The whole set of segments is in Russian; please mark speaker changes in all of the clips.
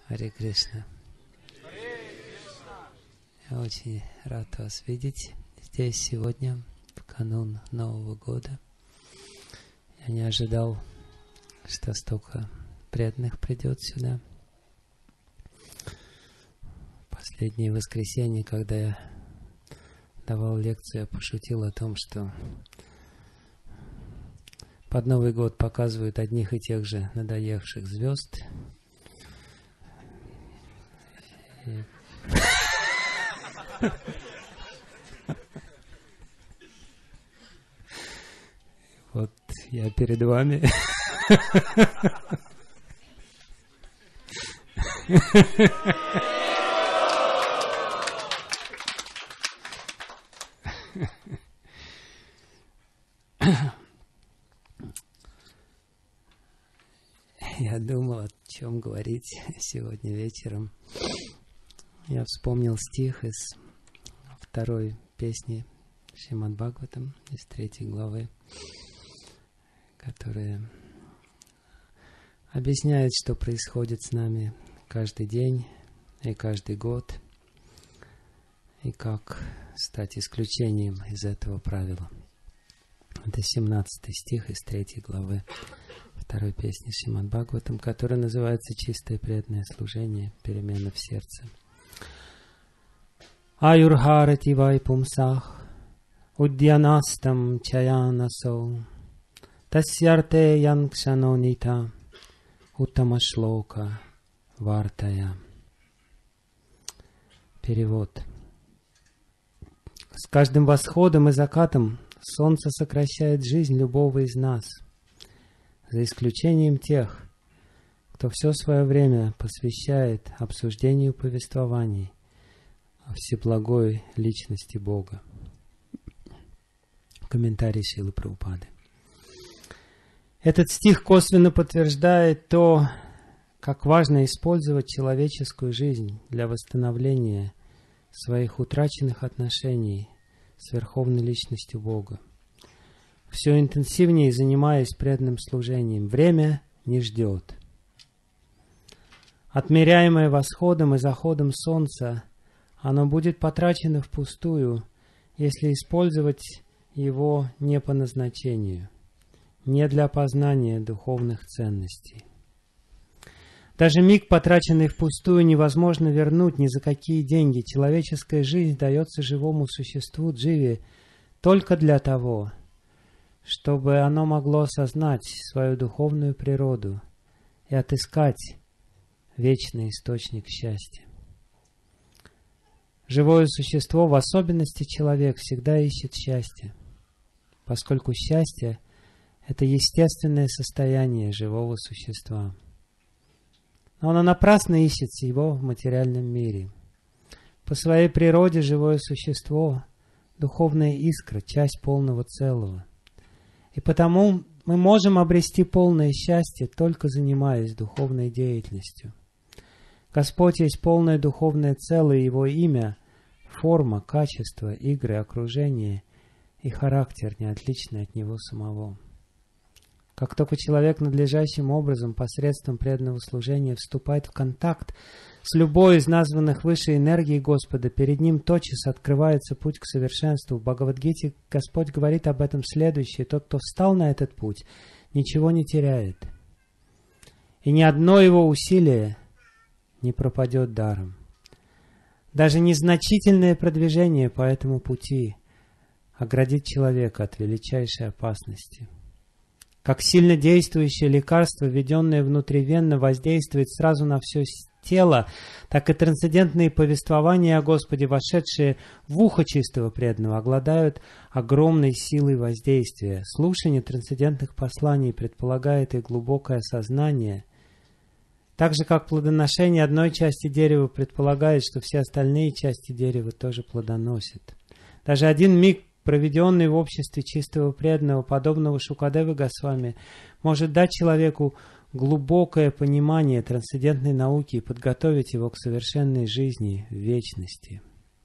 Speaker 1: Харе Кришна. Я очень рад вас видеть здесь сегодня, в канун Нового года. Я не ожидал, что столько преданных придет сюда. Последнее воскресенье, когда я давал лекцию, я пошутил о том, что под Новый год показывают одних и тех же надоевших звезд. Вот я перед вами. Я думал, о чем говорить сегодня вечером. Я вспомнил стих из второй песни Шримад Бхагаватам, из 3 главы, которая объясняет, что происходит с нами каждый день и каждый год, и как стать исключением из этого правила. Это 17 стих из 3 главы второй песни Шримад Бхагаватам, которая называется «Чистое преданное служение, перемена в сердце». Аюрхарати вайпумсах удьянастам чаянасо тасьярте янкшанонита уттамашлока вартая. Перевод. С каждым восходом и закатом солнце сокращает жизнь любого из нас, за исключением тех, кто все свое время посвящает обсуждению повествований о всеблагой личности Бога. Комментарий Шрилы Прабхупады. Этот стих косвенно подтверждает то, как важно использовать человеческую жизнь для восстановления своих утраченных отношений с Верховной Личностью Бога. Все интенсивнее занимаясь преданным служением. Время не ждет. Отмеряемое восходом и заходом солнца, оно будет потрачено впустую, если использовать его не по назначению, не для познания духовных ценностей. Даже миг, потраченный впустую, невозможно вернуть ни за какие деньги. Человеческая жизнь дается живому существу дживе только для того, чтобы оно могло осознать свою духовную природу и отыскать вечный источник счастья. Живое существо, в особенности человек, всегда ищет счастье, поскольку счастье – это естественное состояние живого существа. Но оно напрасно ищет его в материальном мире. По своей природе живое существо – духовная искра, часть полного целого. И потому мы можем обрести полное счастье, только занимаясь духовной деятельностью. Господь есть полное духовное целое, Его имя, форма, качество, игры, окружение и характер не отличны от Него самого. Как только человек надлежащим образом посредством преданного служения вступает в контакт с любой из названных выше энергий Господа, перед ним тотчас открывается путь к совершенству. В Бхагавад-гите Господь говорит об этом следующее: тот, кто встал на этот путь, ничего не теряет, и ни одно его усилие не пропадет даром. Даже незначительное продвижение по этому пути оградит человека от величайшей опасности. Как сильно действующее лекарство, введенное внутривенно, воздействует сразу на все тело, так и трансцендентные повествования о Господе, вошедшие в ухо чистого преданного, обладают огромной силой воздействия. Слушание трансцендентных посланий предполагает и глубокое сознание, так же, как плодоношение одной части дерева предполагает, что все остальные части дерева тоже плодоносят. Даже один миг, проведенный в обществе чистого преданного, подобного Шукадевы Госвами, может дать человеку глубокое понимание трансцендентной науки и подготовить его к совершенной жизни в вечности.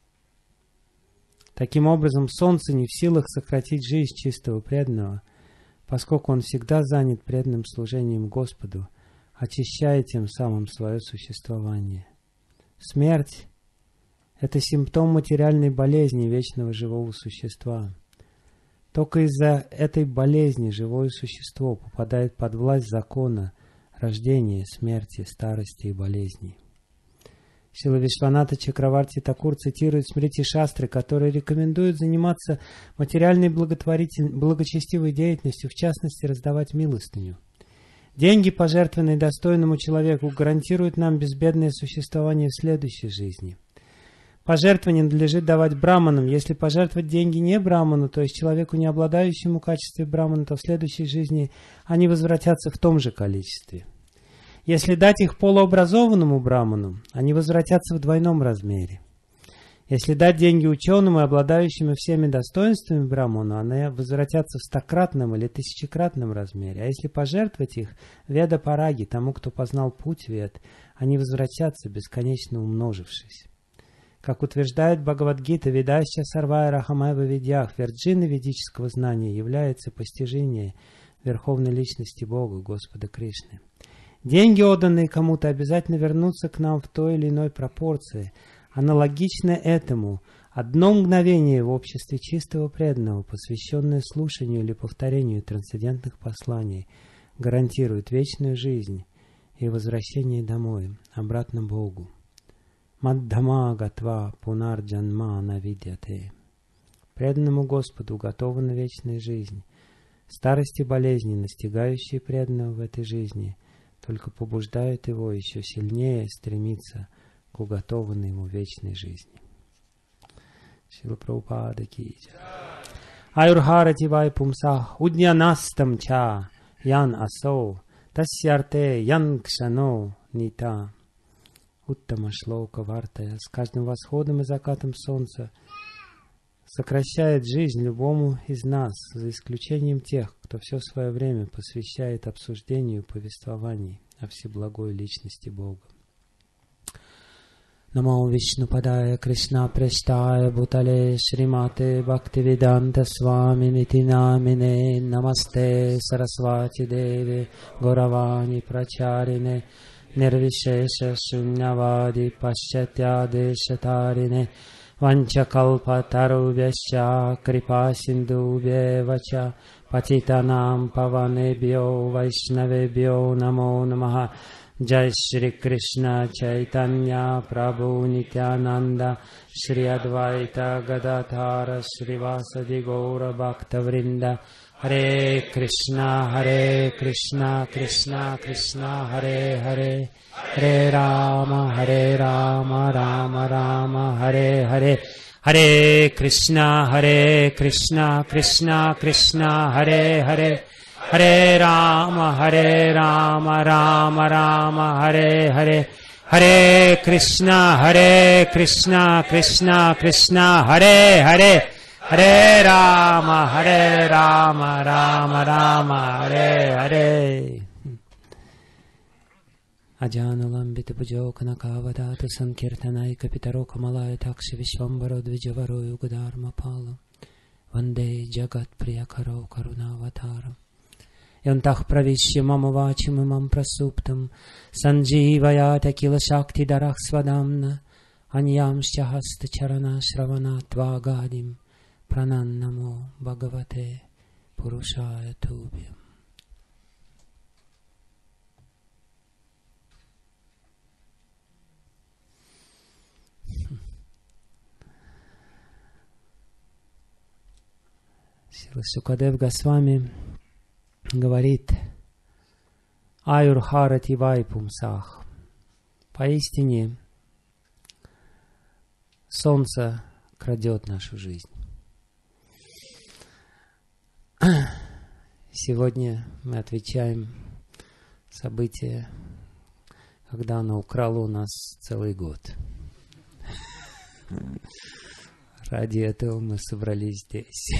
Speaker 1: Таким образом, солнце не в силах сократить жизнь чистого преданного, поскольку он всегда занят преданным служением Господу, очищая тем самым свое существование. Смерть – это симптом материальной болезни вечного живого существа. Только из-за этой болезни живое существо попадает под власть закона рождения, смерти, старости и болезней. Шрила Вишваната Чакраварти Такур цитирует Смрити Шастры, которые рекомендуют заниматься материальной благочестивой деятельностью, в частности, раздавать милостыню. Деньги, пожертвованные достойному человеку, гарантируют нам безбедное существование в следующей жизни. Пожертвование надлежит давать браманам. Если пожертвовать деньги не браману, то есть человеку, не обладающему качеством брамана, то в следующей жизни они возвратятся в том же количестве. Если дать их полуобразованному браману, они возвратятся в двойном размере. Если дать деньги ученому и обладающему всеми достоинствами браману, они возвратятся в 100-кратном или 1000-кратном размере. А если пожертвовать их веда параги, тому, кто познал путь вед, они возвратятся, бесконечно умножившись. Как утверждает Бхагавад-гита, ведаща сарвая рахамайва видях, верджиной ведического знания является постижение Верховной Личности Бога, Господа Кришны. Деньги, отданные кому-то, обязательно вернутся к нам в той или иной пропорции. Аналогично этому, одно мгновение в обществе чистого преданного, посвященное слушанию или повторению трансцендентных посланий, гарантирует вечную жизнь и возвращение домой, обратно Богу. Маддхама гатва пунарджанма навидьяте. Преданному Господу уготована вечная жизнь. Старости и болезни, настигающие преданного в этой жизни, только побуждают его еще сильнее стремиться к уготованной ему вечной жизни. Шрила Прабхупада ки джай. Аюрхарати вай пумсах уднянастам ча ян асо тасьярте ян кшано нита. Уттама шлока вартая. С каждым восходом и закатом солнца сокращает жизнь любому из нас, за исключением тех, кто все свое время посвящает обсуждению повествований о всеблагой личности Бога. Намо Вишнупадая Кришна Прештая Бутале Шримате Бхактивиданта Свами Нитинамине Намасте Сарасвати Деви Горавани Прачарине Нирвишеша Шуннявади Пашчатя Дешатарине Ванчакалпатарубhyascha Крипа Синдубhyевача Патитанам Паванебхьо Вайшнавебхьо Намо Намаха. Джай Шри Кришна Чайтанья Прабху Нитянанда Шри Адвайта Гададхара Шривасади Гаура Бхактавринда. Харе Кришна, Кришна Кришна, Харе Харе, Харе Рама, Рама Рама, Харе Харе. Харе Кришна, Кришна Кришна, Харе Харе. Харе Рама, Рама Рама, Харе Харе. Харе Кришна, Кришна Кришна, Харе Харе. Харе Рама, Рама Рама, Харе Харе. Аджаналамбита Пуджокана Кавадата Санкиртанайка Питаро Камалая Такши Вишвамбаро Двиджаваро Югадарма Пала Ванде Джагат Приякаро Карунаватара Янтах Правишья Мама Вачим Имам Прасуптам Сандживаята Кила Шакти Дарах Свадамна Аньям Шахаста Чарана Шравана Твагадим Прананнамо Бхагавате Пурушая Тубьям. Шрила Шукадев Госвами говорит: Аюрхарати вайпумсах. Поистине, солнце крадет нашу жизнь. Сегодня мы отвечаем события, когда оно украло у нас целый год. Ради этого мы собрались здесь,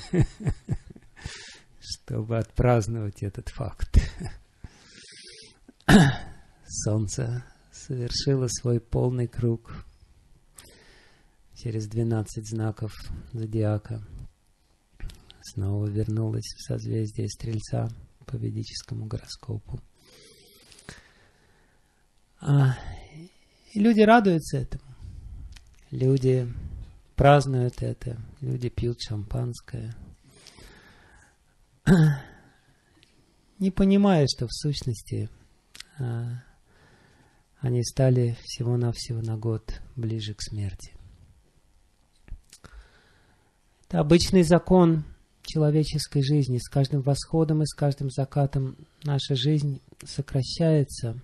Speaker 1: чтобы отпраздновать этот факт. Солнце совершило свой полный круг через 12 знаков зодиака. Снова вернулось в созвездие Стрельца по ведическому гороскопу. И люди радуются этому. Люди празднуют это. Люди пьют шампанское. Не понимая, что в сущности они стали всего-навсего на год ближе к смерти. Это обычный закон человеческой жизни. С каждым восходом и с каждым закатом наша жизнь сокращается.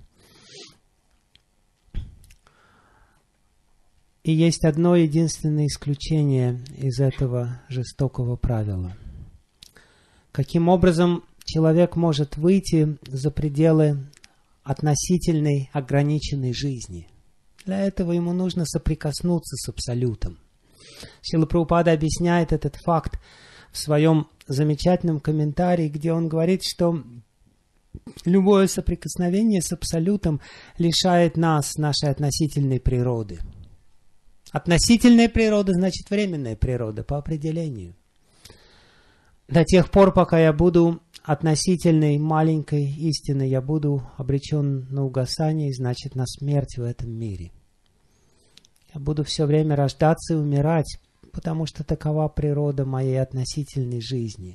Speaker 1: И есть одно единственное исключение из этого жестокого правила. Каким образом человек может выйти за пределы относительной ограниченной жизни? Для этого ему нужно соприкоснуться с Абсолютом. Шрила Прабхупада объясняет этот факт в своем замечательном комментарии, где он говорит, что любое соприкосновение с Абсолютом лишает нас нашей относительной природы. Относительная природа значит временная природа по определению. До тех пор, пока я буду относительной маленькой истиной, я буду обречен на угасание, значит на смерть в этом мире. Я буду все время рождаться и умирать, потому что такова природа моей относительной жизни.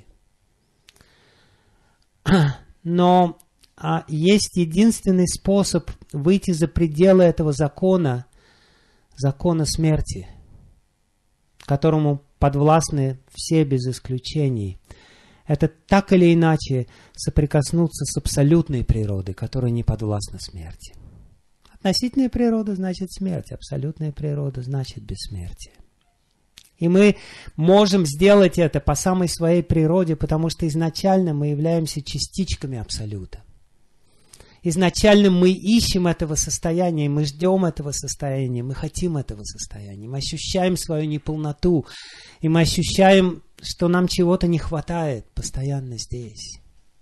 Speaker 1: Но есть единственный способ выйти за пределы этого закона смерти, которому подвластны все без исключений. Это так или иначе соприкоснуться с абсолютной природой, которая не подвластна смерти. Относительная природа значит смерть, абсолютная природа значит бессмертие. И мы можем сделать это по самой своей природе, потому что изначально мы являемся частичками Абсолюта. Изначально мы ищем этого состояния, мы ждем этого состояния, мы хотим этого состояния, мы ощущаем свою неполноту, и мы ощущаем, что нам чего-то не хватает постоянно здесь.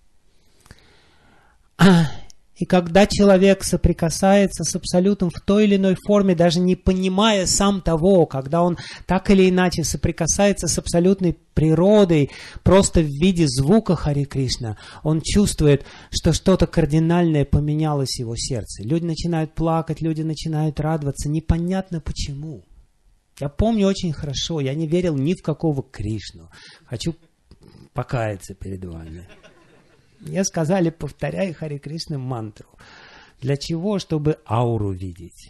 Speaker 1: И когда человек соприкасается с Абсолютом в той или иной форме, даже не понимая сам того, когда он так или иначе соприкасается с абсолютной природой, просто в виде звука Харе Кришна, он чувствует, что что-то кардинальное поменялось в его сердце. Люди начинают плакать, люди начинают радоваться, непонятно почему. Я помню очень хорошо, я не верил ни в какого Кришну. Хочу покаяться перед вами. Мне сказали, повторяй Харе Кришна мантру. Для чего? Чтобы ауру видеть.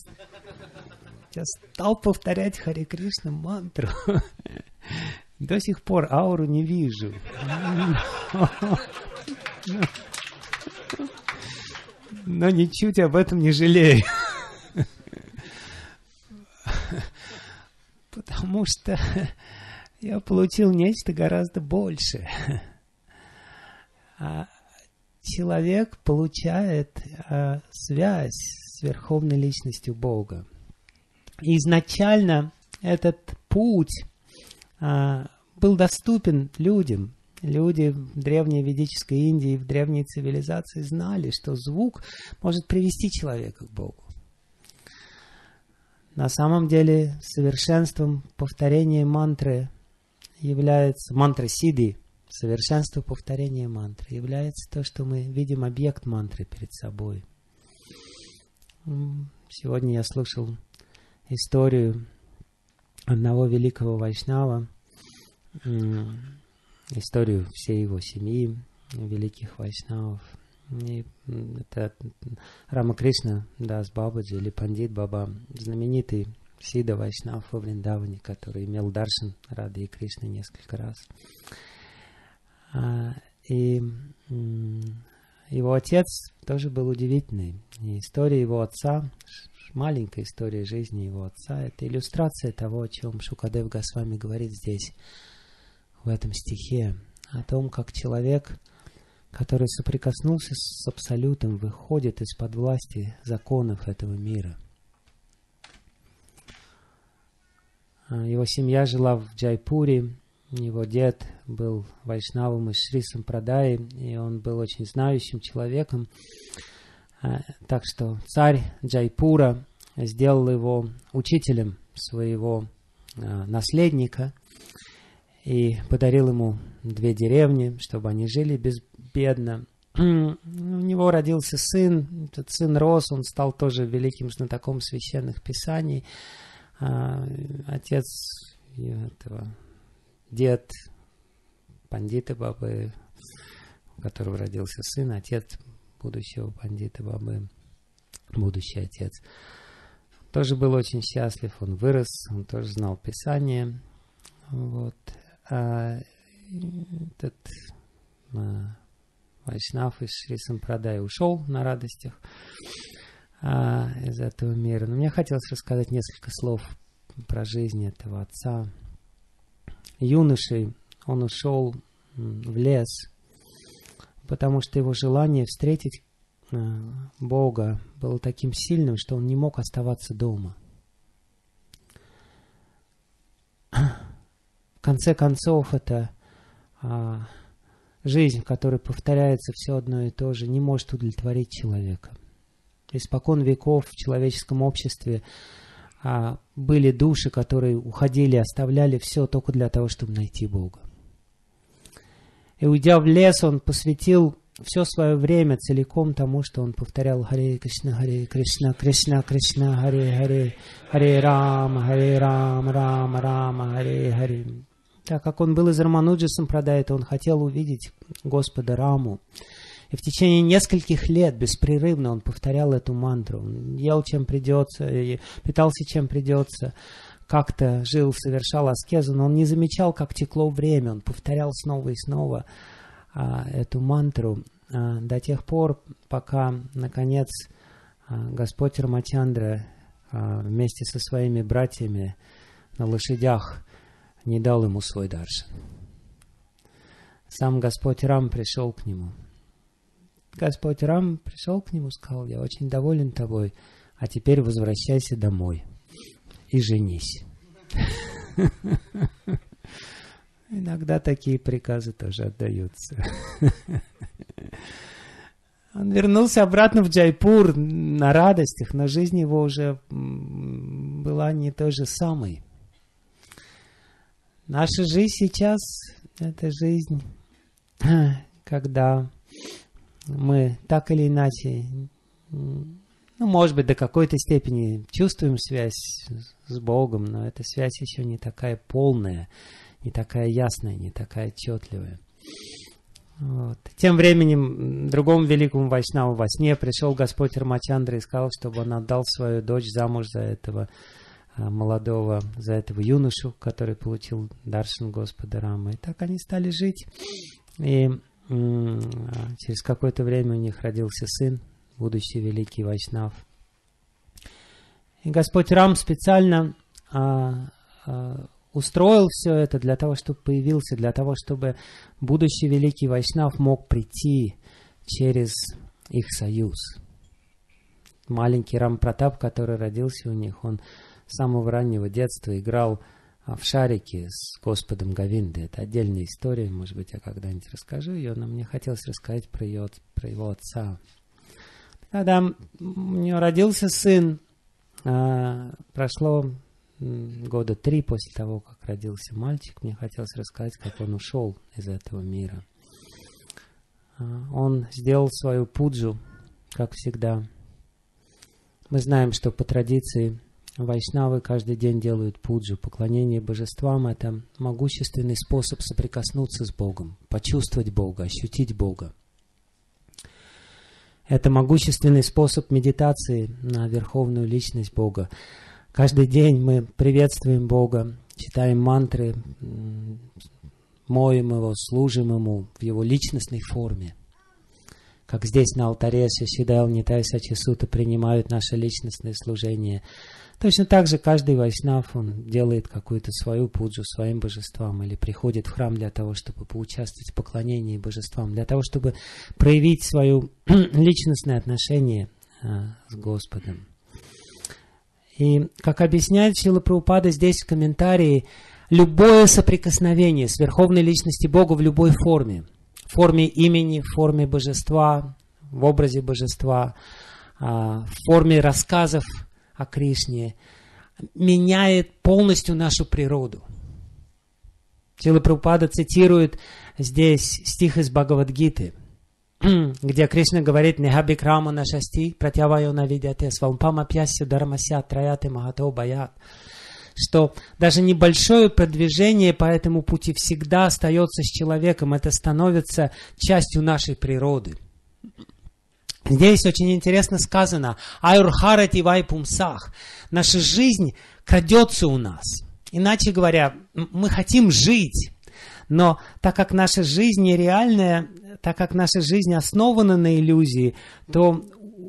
Speaker 1: Я стал повторять Харе Кришна мантру. До сих пор ауру не вижу. Но ничуть об этом не жалею. Потому что я получил нечто гораздо большее. Человек получает связь с Верховной Личностью Бога. И изначально этот путь был доступен людям. Люди в древней ведической Индии, в древней цивилизации знали, что звук может привести человека к Богу. На самом деле совершенством повторения мантры является мантра Сидхи. Совершенство повторения мантры является то, что мы видим объект мантры перед собой. Сегодня я слушал историю одного великого вайшнава, историю всей его семьи, великих вайшнавов. И это Рамакришна Дас Бабаджи или Пандит Баба, знаменитый Сидха Вайшнав во Вриндаване, который имел даршан Рады и Кришны несколько раз. И его отец тоже был удивительный. И история его отца, маленькая история жизни его отца, это иллюстрация того, о чем Шукадев Госвами говорит здесь, в этом стихе, о том, как человек, который соприкоснулся с Абсолютом, выходит из-под власти законов этого мира. Его семья жила в Джайпуре. Его дед был вайшнавом из Шри Сампрадаи, и он был очень знающим человеком. Так что царь Джайпура сделал его учителем своего наследника и подарил ему 2 деревни, чтобы они жили безбедно. у него родился сын, этот сын рос, он стал тоже великим знатоком священных писаний. Отец этого, дед Пандита Бабы, у которого родился сын, отец будущего Пандита Бабы, будущий отец, тоже был очень счастлив, он вырос, он тоже знал Писание. Вот. А этот Вайшнав из Шри Сампрадай ушел на радостях из этого мира. Но мне хотелось рассказать несколько слов про жизнь этого отца. Юношей он ушел в лес, потому что его желание встретить Бога было таким сильным, что он не мог оставаться дома. В конце концов, это жизнь, в которой повторяется все одно и то же, не может удовлетворить человека. Испокон веков в человеческом обществе были души, которые уходили, оставляли все только для того, чтобы найти Бога. И уйдя в лес, он посвятил все свое время целиком тому, что он повторял Харе Кришна, Кришна Кришна, Харе Харе, Харе Рама, Рама Рама, Харе Харе. Так как он был из Рамануджа Сампрадая, он хотел увидеть Господа Раму. И в течение нескольких лет беспрерывно он повторял эту мантру. Он ел чем придется, питался чем придется, как-то жил, совершал аскезу, но он не замечал, как текло время. Он повторял снова и снова эту мантру до тех пор, пока, наконец, Господь Рамачандра вместе со своими братьями на лошадях не дал ему свой даршан. Сам Господь Рам пришел к нему. Господь Рам пришел к нему, сказал: я очень доволен тобой, а теперь возвращайся домой и женись. Иногда такие приказы тоже отдаются. Он вернулся обратно в Джайпур на радостях, но жизнь его уже была не той же самой. Наша жизнь сейчас — это жизнь, когда мы так или иначе, может быть, до какой-то степени чувствуем связь с Богом, но эта связь еще не такая полная, не такая ясная, не такая отчетливая. Вот. Тем временем другому великому вайшнаву во сне пришел Господь Рамачандра и сказал, чтобы он отдал свою дочь замуж за этого молодого, за этого юношу, который получил даршан Господа Рамы. И так они стали жить. И через какое-то время у них родился сын, будущий великий вайшнав. И Господь Рам специально устроил все это для того, чтобы появился, для того, чтобы будущий великий вайшнав мог прийти через их союз. Маленький Рам Пратап, который родился у них, он с самого раннего детства играл в шарики с Господом Говиндой. Это отдельная история, может быть, я когда-нибудь расскажу ее, но мне хотелось рассказать про его отца. Когда у него родился сын, прошло 3 года после того, как родился мальчик, мне хотелось рассказать, как он ушел из этого мира. Он сделал свою пуджу, как всегда. Мы знаем, что по традиции вайшнавы каждый день делают пуджу. Поклонение божествам — это могущественный способ соприкоснуться с Богом, почувствовать Бога, ощутить Бога. Это могущественный способ медитации на верховную личность Бога. Каждый день мы приветствуем Бога, читаем мантры, моем Его, служим Ему в Его личностной форме. Как здесь на алтаре Шишидайл Нитай Сачисута принимают наше личностное служение. Точно так же каждый вайшнав, он делает какую-то свою пуджу своим божествам или приходит в храм для того, чтобы поучаствовать в поклонении божествам, для того, чтобы проявить свое личностное отношение с Господом. И, как объясняет Шрила Прабхупада здесь в комментарии, любое соприкосновение с Верховной Личностью Бога в любой форме, в форме имени, в форме божества, в образе божества, в форме рассказов о Кришне, меняет полностью нашу природу. Шрила Прабхупада цитирует здесь стих из Бхагавад-гиты. где Кришна говорит «Нехабикрама нашасти пратявайо навидяте свалпама пьясю дармася траяте махато баят», что даже небольшое продвижение по этому пути всегда остается с человеком, это становится частью нашей природы. Здесь очень интересно сказано «Аюрхарати вайпумсах». Наша жизнь крадется у нас. Иначе говоря, мы хотим жить, но так как наша жизнь нереальная, так как наша жизнь основана на иллюзии, то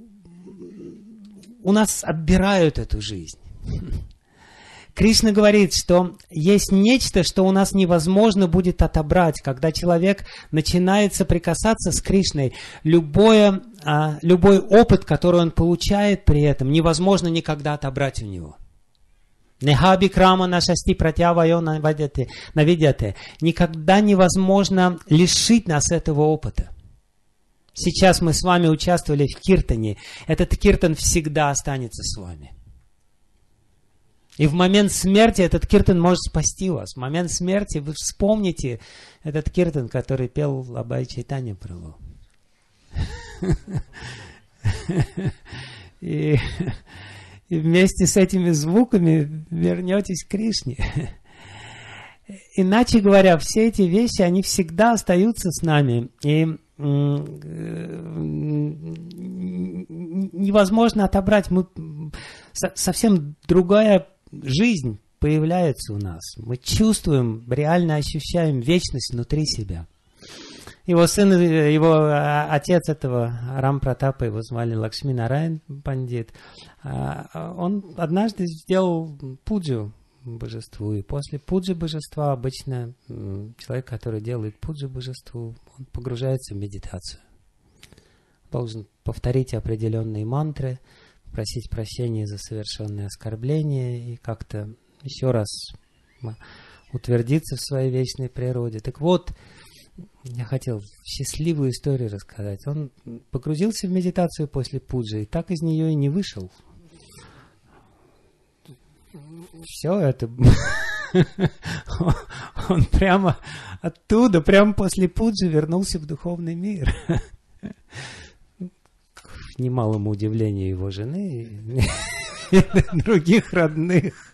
Speaker 1: у нас отбирают эту жизнь. Кришна говорит, что есть нечто, что у нас невозможно будет отобрать. Когда человек начинает соприкасаться с Кришной, любой опыт, который он получает при этом, невозможно никогда отобрать у него. Нехабикрама нашасти пратявайо навидяте. Никогда невозможно лишить нас этого опыта. Сейчас мы с вами участвовали в киртане. Этот киртан всегда останется с вами. И в момент смерти этот киртан может спасти вас. В момент смерти вы вспомните этот киртан, который пел Абай Чайтанья Прабху. И вместе с этими звуками вернетесь к Кришне. Иначе говоря, все эти вещи, они всегда остаются с нами. И невозможно отобрать. Совсем другая жизнь появляется у нас. Мы чувствуем, реально ощущаем вечность внутри себя. Его сын, его отец этого Рам-Пратапа, его звали Лакшми Нараян Пандит, он однажды сделал пуджу божеству. И после пуджи божества обычно человек, который делает пуджу божеству, он погружается в медитацию. Должен повторить определенные мантры, просить прощения за совершенные оскорбления и как-то еще раз утвердиться в своей вечной природе. Так вот, я хотел счастливую историю рассказать. Он погрузился в медитацию после пуджи и так из нее и не вышел. Все это... Он прямо оттуда, прямо после пуджи вернулся в духовный мир. К немалому удивлению его жены и других родных.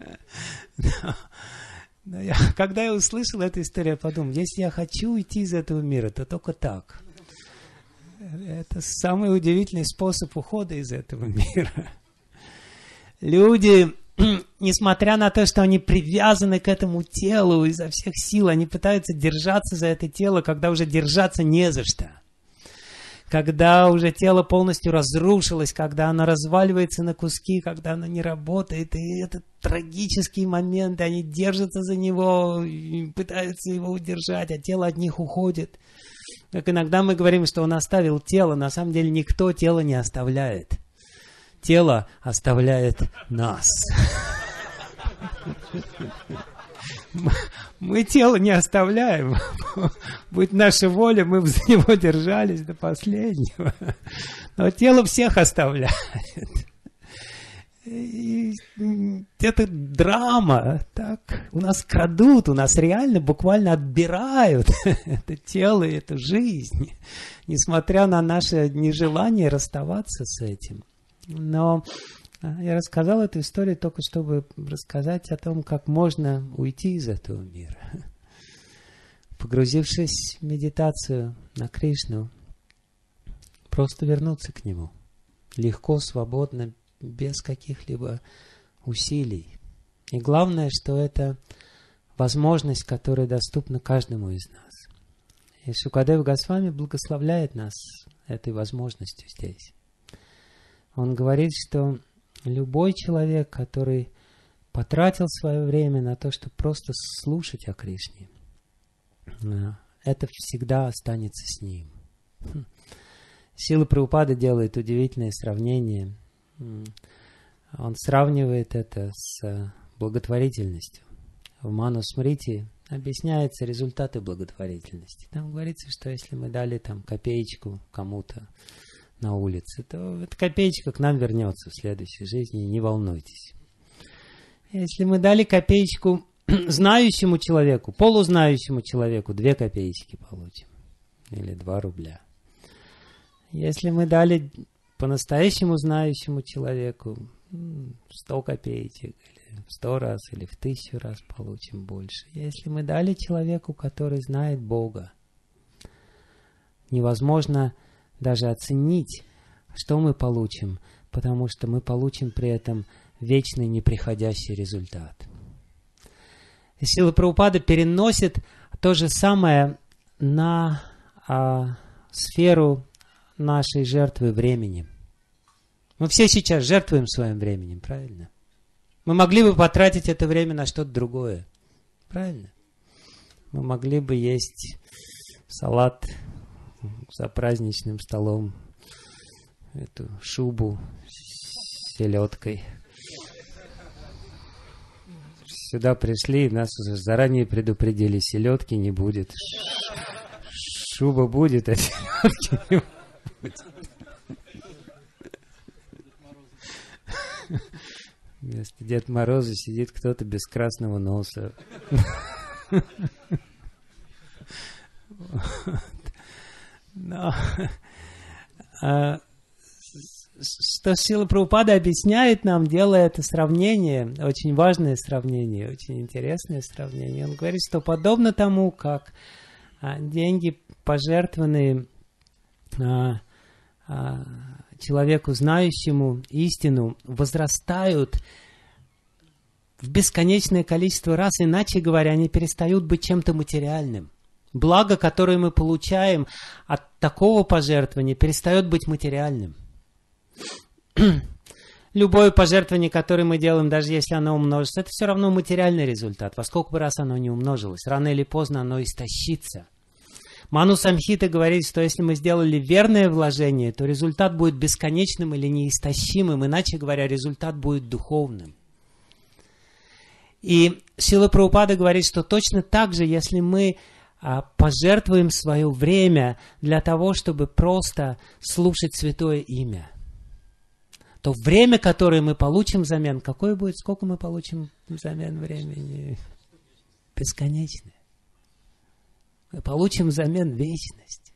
Speaker 1: Когда я услышал эту историю, я подумал, если я хочу уйти из этого мира, то только так. Это самый удивительный способ ухода из этого мира. Люди, несмотря на то, что они привязаны к этому телу изо всех сил, они пытаются держаться за это тело, когда уже держаться не за что. Когда уже тело полностью разрушилось, когда оно разваливается на куски, когда оно не работает. И это трагический момент, и они держатся за него, пытаются его удержать, а тело от них уходит. Как иногда мы говорим, что он оставил тело, на самом деле никто тело не оставляет. Тело оставляет нас. Мы тело не оставляем. Будь наша воля, мы за него держались до последнего. Но тело всех оставляет. И это драма. Так, у нас крадут, у нас реально буквально отбирают это тело и эту жизнь. Несмотря на наше нежелание расставаться с этим. Но я рассказал эту историю только чтобы рассказать о том, как можно уйти из этого мира. Погрузившись в медитацию на Кришну, просто вернуться к Нему. Легко, свободно, без каких-либо усилий. И главное, что это возможность, которая доступна каждому из нас. И Шукадев Госвами благословляет нас этой возможностью здесь. Он говорит, что любой человек, который потратил свое время на то, чтобы просто слушать о Кришне, это всегда останется с ним. Шрила Прабхупада делает удивительное сравнение. Он сравнивает это с благотворительностью. В Манусмрити объясняются результаты благотворительности. Там говорится, что если мы дали там копеечку кому-то на улице, то эта копеечка к нам вернется в следующей жизни, не волнуйтесь. Если мы дали копеечку знающему человеку, полузнающему человеку, 2 копеечки получим. Или 2 рубля. Если мы дали по-настоящему знающему человеку 100 копеечек, или в 100 раз, или в 1000 раз получим больше. Если мы дали человеку, который знает Бога, невозможно даже оценить, что мы получим, потому что мы получим при этом вечный неприходящий результат. И Шрила Прабхупада переносит то же самое на сферу нашей жертвы временем. Мы все сейчас жертвуем своим временем, правильно? Мы могли бы потратить это время на что-то другое, правильно? Мы могли бы есть салат за праздничным столом, эту шубу с селедкой. Сюда пришли, нас уже заранее предупредили, селедки не будет. Шуба будет, а селедки не будет. Вместо Деда Мороза сидит кто-то без красного носа. Но что Шрила Прабхупада объясняет нам, делая это сравнение, очень важное сравнение, очень интересное сравнение. Он говорит, что подобно тому, как деньги, пожертвованные человеку, знающему истину, возрастают в бесконечное количество раз, иначе говоря, они перестают быть чем-то материальным. Благо, которое мы получаем от такого пожертвования, перестает быть материальным. Любое пожертвование, которое мы делаем, даже если оно умножится, это все равно материальный результат. Во сколько бы раз оно не умножилось, рано или поздно оно истощится. Ману Самхита говорит, что если мы сделали верное вложение, то результат будет бесконечным или неистощимым, иначе говоря, результат будет духовным. И Шрила Прабхупада говорит, что точно так же, если мы пожертвуем свое время для того, чтобы просто слушать святое имя, то время, которое мы получим взамен, какое будет, сколько мы получим взамен времени? Бесконечное. Мы получим взамен вечность.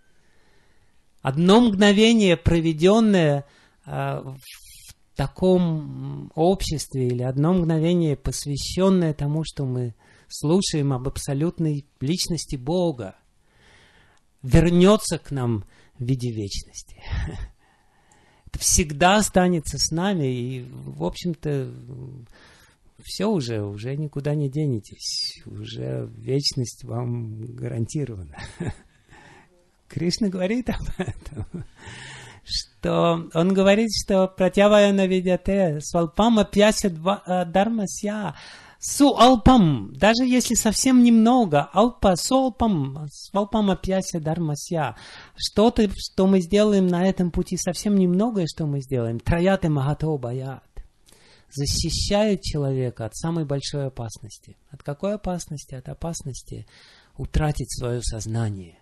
Speaker 1: Одно мгновение, проведенное в таком обществе, или одно мгновение, посвященное тому, что мы слушаем об абсолютной личности Бога, вернется к нам в виде вечности. Это всегда останется с нами, и, в общем-то, все уже никуда не денетесь. Уже вечность вам гарантирована. Кришна говорит об этом. Что он говорит, что пратяваяна видяте свалпам апьяся дharmasya су алпам. Даже если совсем немного, алпа солпам, свалпам апьяся дharmasya. Что-то, что мы сделаем на этом пути, совсем немногое, что мы сделаем. Траяте магато баят. Защищает человека от самой большой опасности. От какой опасности? От опасности утратить свое сознание.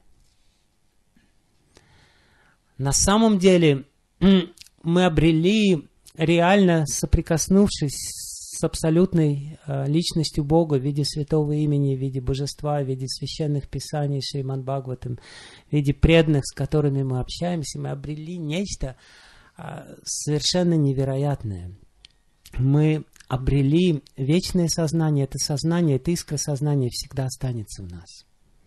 Speaker 1: На самом деле мы обрели, реально соприкоснувшись с абсолютной личностью Бога в виде святого имени, в виде божества, в виде священных писаний Шримад Бхагаватам, в виде преданных, с которыми мы общаемся, мы обрели нечто совершенно невероятное. Мы обрели вечное сознание. Это сознание, эта искра сознания всегда останется в нас.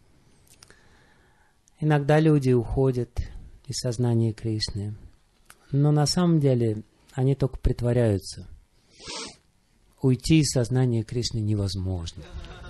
Speaker 1: Иногда люди уходят из сознания Кришны, но на самом деле они только притворяются. Уйти из сознания Кришны невозможно.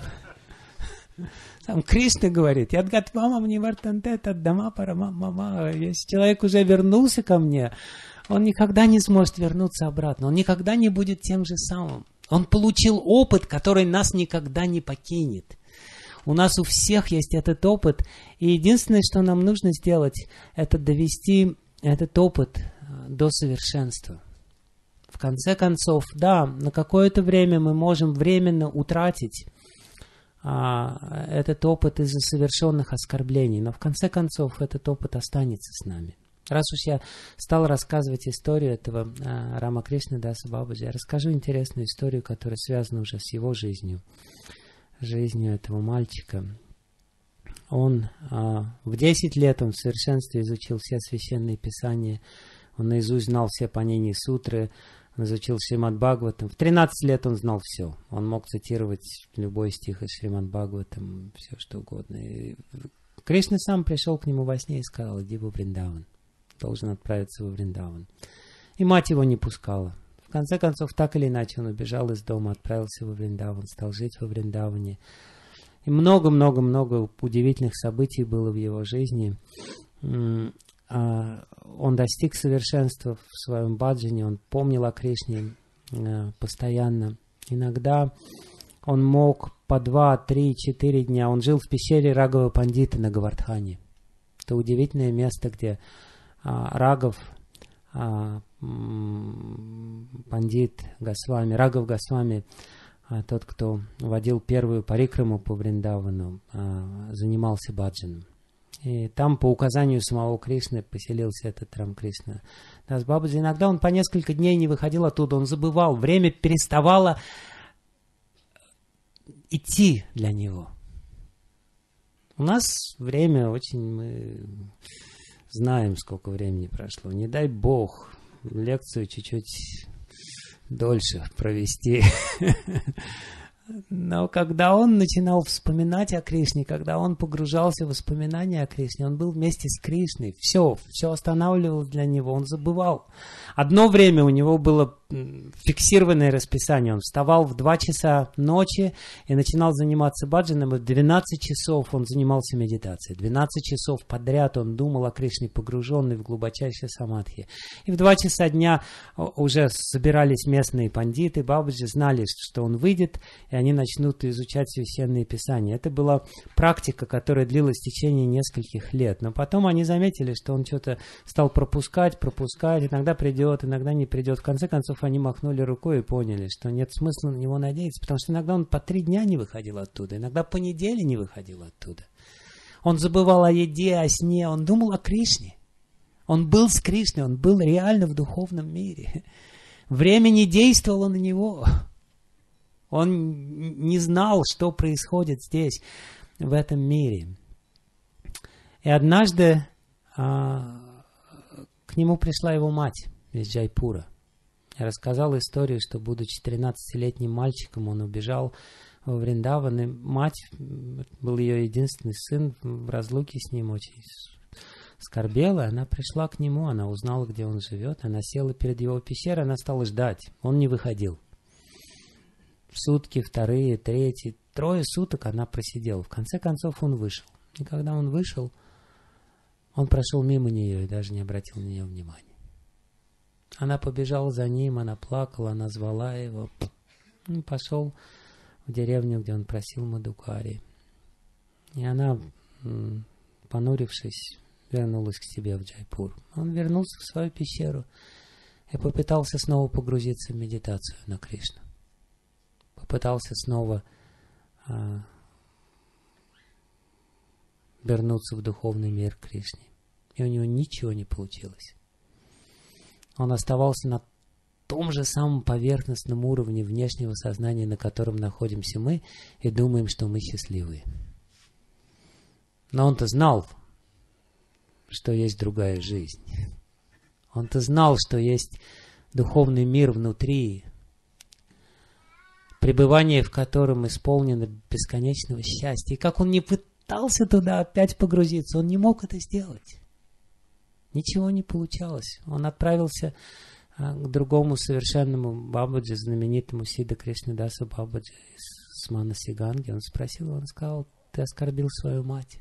Speaker 1: Сам Кришна говорит, «Ядгатвамам нивартанте таддама парамамама». Если человек уже вернулся ко мне, он никогда не сможет вернуться обратно. Он никогда не будет тем же самым. Он получил опыт, который нас никогда не покинет. У нас у всех есть этот опыт. И единственное, что нам нужно сделать, это довести этот опыт до совершенства. В конце концов, да, на какое-то время мы можем временно утратить этот опыт из-за совершенных оскорблений. Но в конце концов этот опыт останется с нами. Раз уж я стал рассказывать историю этого Рамакришны Даса Бабаджи, я расскажу интересную историю, которая связана уже с его жизнью этого мальчика. Он в 10 лет он в совершенстве изучил все священные писания, он наизусть знал все Панини сутры, он изучил Шримад Бхагаватам. В 13 лет он знал все. Он мог цитировать любой стих из Шримад Бхагаватам, все что угодно. И Кришна сам пришел к нему во сне и сказал: иди во Вриндаван, должен отправиться во Вриндаван. И мать его не пускала. В конце концов, так или иначе, он убежал из дома, отправился во Вриндаван, стал жить во Вриндаване. И много-много-много удивительных событий было в его жизни. Он достиг совершенства в своем баджане, он помнил о Кришне постоянно. Иногда он мог по 2, 3, 4 дня. Он жил в пещере Рагава Пандита на Говардхане. Это удивительное место, где Рагав Пандит Госвами, Рагав Госвами, тот, кто водил первую парикраму по Вриндавану, занимался баджаном. И там по указанию самого Кришны поселился этот Рамкришна Дас Бабаджи. Иногда он по несколько дней не выходил оттуда, он забывал, время переставало идти для него. У нас время очень, мы знаем, сколько времени прошло. Не дай Бог лекцию чуть-чуть дольше провести. Но когда он начинал вспоминать о Кришне, когда он погружался в воспоминания о Кришне, он был вместе с Кришной. Все останавливалось для него, он забывал. Одно время у него было фиксированное расписание. Он вставал в 2 часа ночи и начинал заниматься баджаном, и в 12 часов он занимался медитацией. 12 часов подряд он думал о Кришне, погруженный в глубочайшее самадхи. И в 2 часа дня уже собирались местные пандиты, бабаджи знали, что он выйдет, и они начнут изучать священные писания. Это была практика, которая длилась в течение нескольких лет. Но потом они заметили, что он что-то стал пропускать, иногда придет, иногда не придет. В конце концов, они махнули рукой и поняли, что нет смысла на него надеяться, потому что иногда он по 3 дня не выходил оттуда, иногда по неделе не выходил оттуда. Он забывал о еде, о сне, он думал о Кришне. Он был с Кришной, он был реально в духовном мире. Время не действовало на него. Он не знал, что происходит здесь, в этом мире. И однажды к нему пришла его мать из Джайпура. Я рассказал историю, что, будучи 13-летним мальчиком, он убежал во Вриндаван, и мать, был ее единственный сын, в разлуке с ним очень скорбела. Она пришла к нему, она узнала, где он живет, она села перед его пещерой, она стала ждать. Он не выходил. Сутки, 2, 3, 3 суток она просидела. В конце концов он вышел. И когда он вышел, он прошел мимо нее и даже не обратил на нее внимания. Она побежала за ним, она плакала, она звала его. Он пошел в деревню, где он просил Мадукари. И она, понурившись, вернулась к себе в Джайпур. Он вернулся в свою пещеру и попытался снова погрузиться в медитацию на Кришну. Попытался снова вернуться в духовный мир Кришны. И у него ничего не получилось. Он оставался на том же самом поверхностном уровне внешнего сознания, на котором находимся мы, и думаем, что мы счастливы. Но он-то знал, что есть другая жизнь. Он-то знал, что есть духовный мир внутри, пребывание в котором исполнено бесконечного счастья. И как он не пытался туда опять погрузиться, он не мог это сделать. Ничего не получалось. Он отправился к другому совершенному Бабаджи, знаменитому Сидха Кришнадасу Бабаджи из Манасиганги. Он спросил, он сказал: ты оскорбил свою мать.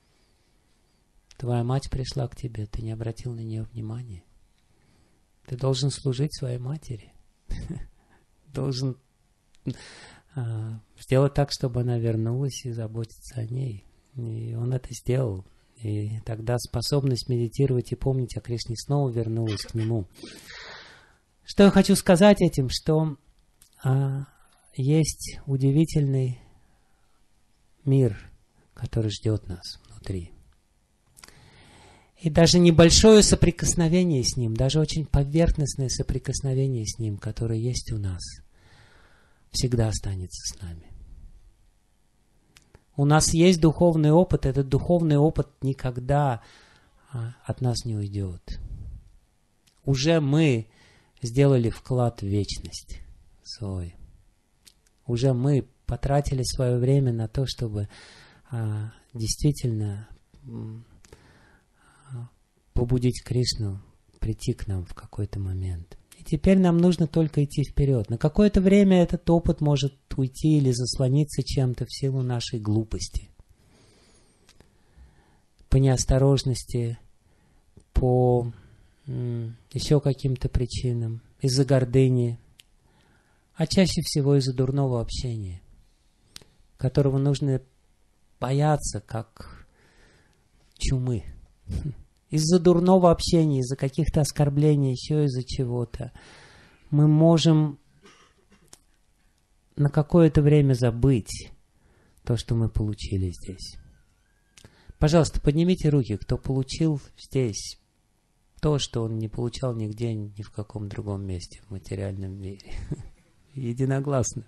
Speaker 1: Твоя мать пришла к тебе, ты не обратил на нее внимания. Ты должен служить своей матери. Должен сделать так, чтобы она вернулась и заботиться о ней. И он это сделал. И тогда способность медитировать и помнить о Кришне снова вернулась к нему. Что я хочу сказать этим, что есть удивительный мир, который ждет нас внутри. И даже небольшое соприкосновение с ним, даже очень поверхностное соприкосновение с ним, которое есть у нас, всегда останется с нами. У нас есть духовный опыт, этот духовный опыт никогда от нас не уйдет. Уже мы сделали вклад в вечность свой. Уже мы потратили свое время на то, чтобы действительно побудить Кришну прийти к нам в какой-то момент. И теперь нам нужно только идти вперед. На какое-то время этот опыт может уйти или заслониться чем-то в силу нашей глупости, по неосторожности, по еще каким-то причинам, из-за гордыни, а чаще всего из-за дурного общения, которого нужно бояться как чумы. Из-за дурного общения, из-за каких-то оскорблений, еще из-за чего-то мы можем на какое-то время забыть то, что мы получили здесь. Пожалуйста, поднимите руки, кто получил здесь то, что он не получал нигде, ни в каком другом месте в материальном мире. Единогласно.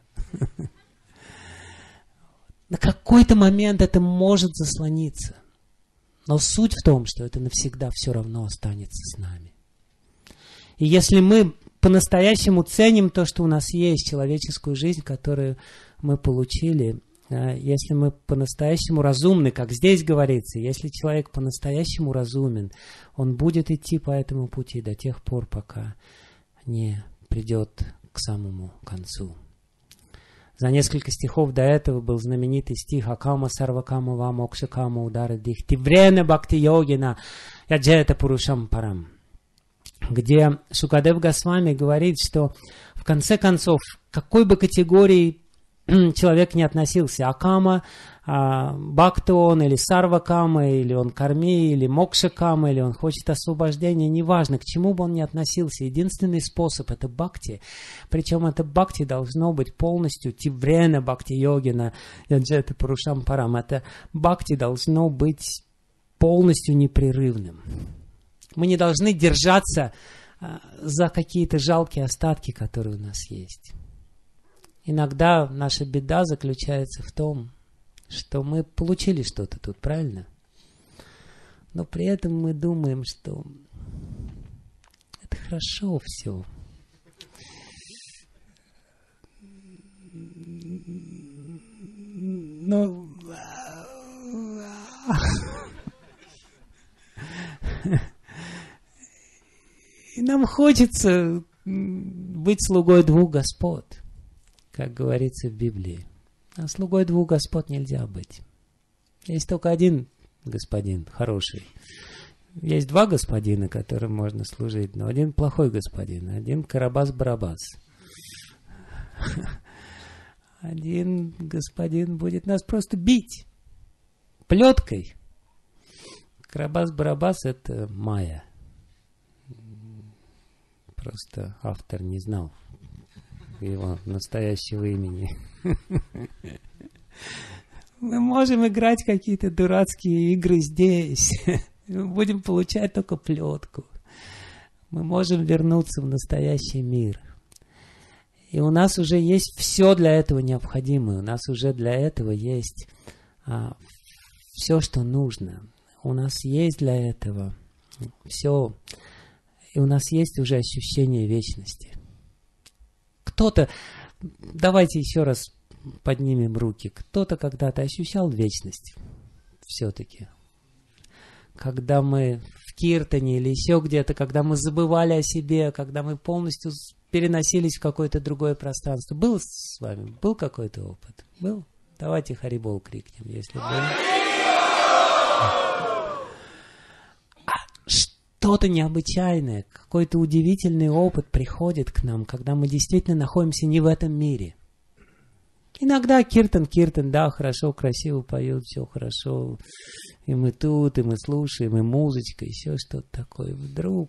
Speaker 1: На какой-то момент это может заслониться. Но суть в том, что это навсегда все равно останется с нами. И если мы по-настоящему ценим то, что у нас есть, человеческую жизнь, которую мы получили, если мы по-настоящему разумны, как здесь говорится, если человек по-настоящему разумен, он будет идти по этому пути до тех пор, пока не придет к самому концу. За несколько стихов до этого был знаменитый стих «Акама сарвакама ва мокшакама удара дих тиврене бхакти йогина яджета пурушам парам», где Шукадев Госвами говорит, что в конце концов, к какой бы категории человек не относился, Акама, Бхакта он, или Сарвакама, или он Карми, или Мокшакама, или он хочет освобождения, неважно, к чему бы он ни относился, единственный способ — это бхакти. Причем это бхакти должно быть полностью тиврена бхакти йогина яджета пурушам парам. Это бхакти должно быть полностью непрерывным. Мы не должны держаться за какие-то жалкие остатки, которые у нас есть. Иногда наша беда заключается в том, что мы получили что-то тут, правильно? Но при этом мы думаем, что это хорошо все. Но и нам хочется быть слугой двух господ, как говорится в Библии. А слугой двух господ нельзя быть. Есть только один господин, хороший. Есть два господина, которым можно служить, но один плохой господин, один Карабас-Барабас. Один господин будет нас просто бить плеткой. Карабас-Барабас — это Майя. Просто автор не знал его настоящего имени. Мы можем играть какие-то дурацкие игры здесь. Мы будем получать только плетку. Мы можем вернуться в настоящий мир. И у нас уже есть все для этого необходимое. У нас уже для этого есть все, что нужно. У нас есть для этого все. И у нас есть уже ощущение вечности. Кто-то, давайте еще раз поднимем руки, кто-то когда-то ощущал вечность все-таки. Когда мы в Киртане или еще где-то, когда мы забывали о себе, когда мы полностью переносились в какое-то другое пространство. Был с вами? Был какой-то опыт? Был? Давайте Харибол крикнем, если был. Что-то необычайное, какой-то удивительный опыт приходит к нам, когда мы действительно находимся не в этом мире. Иногда киртан, да, хорошо, красиво поют, все хорошо. И мы тут, и мы слушаем, и музычка, еще что-то такое. Вдруг